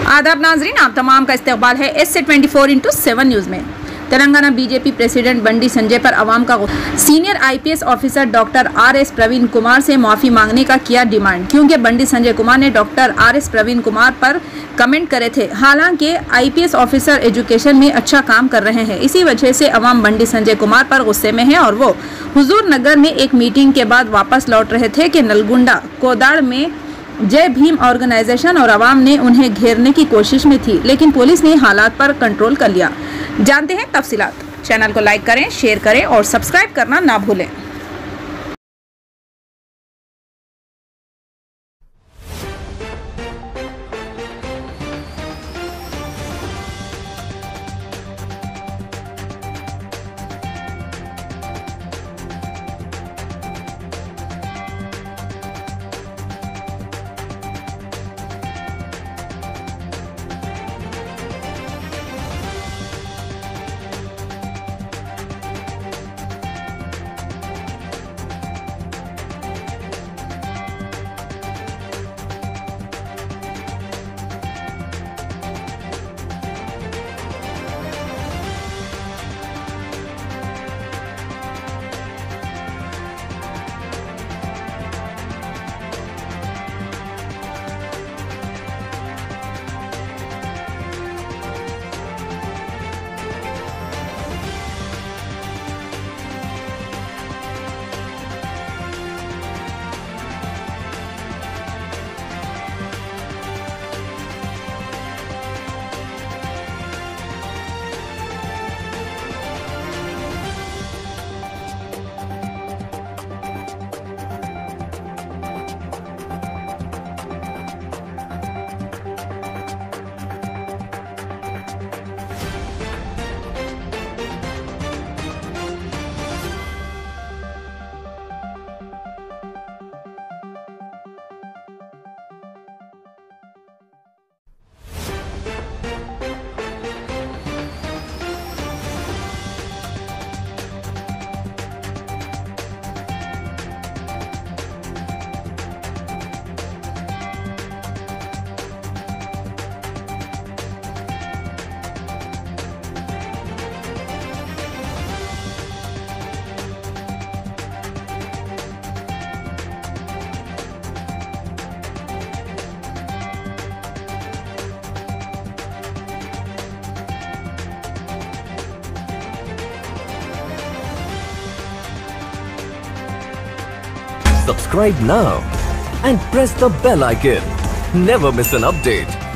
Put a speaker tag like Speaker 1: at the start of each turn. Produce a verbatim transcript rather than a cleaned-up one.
Speaker 1: आदाब नाजरीन, आप तमाम का इस्तकबाल है एस से twenty four into seven news में। तेलंगाना बीजेपी प्रेसिडेंट बंडी संजय पर अवाम का senior IPS officer doctor R S Praveen Kumar से माफ़ी मांगने का किया डिमांड, क्योंकि बंडी संजय कुमार ने doctor R S Praveen Kumar पर कमेंट करे थे। हालांकि आईपीएस ऑफिसर एजुकेशन में अच्छा काम कर रहे हैं, इसी वजह से अवाम बंडी संजय कुमार पर गुस्से में है और वो हुजूर नगर में एक मीटिंग के बाद वापस लौट रहे थे कि नलगुंडा कोदाड़ में जय भीम ऑर्गेनाइजेशन और अवाम ने उन्हें घेरने की कोशिश में थी, लेकिन पुलिस ने हालात पर कंट्रोल कर लिया। जानते हैं तफसीलात। चैनल को लाइक करें, शेयर करें और सब्सक्राइब करना ना भूलें।
Speaker 2: Subscribe now and press the bell icon. Never miss an update.